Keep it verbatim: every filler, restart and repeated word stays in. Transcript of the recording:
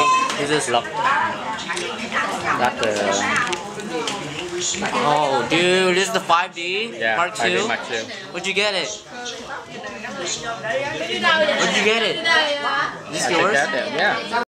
Is this lock? Got the Oh, dude, this is the five D yeah, Mark five D two. Mark two. Where'd you get it? Where'd you get it? Is this I yours? should get it, yeah.